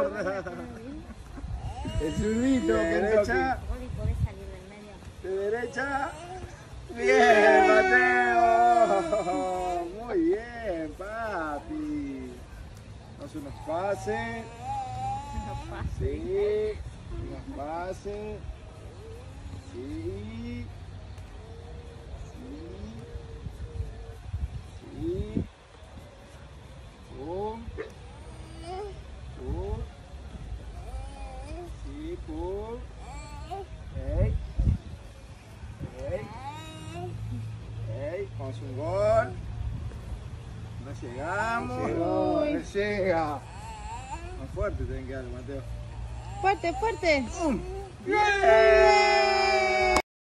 El zurdito, de derecha. Podés salir del medio. De derecha. Bien, Mateo. Muy bien, papi. Haz unos pases. Sí. Unos pases. Sí. Sí. Pum. Pum. Sí, pum. Ey. Ey. Ey. Vamos a un gol. No llegamos. No llega. Más fuerte tienen que darle, Mateo. Fuerte, fuerte. ¡Bien!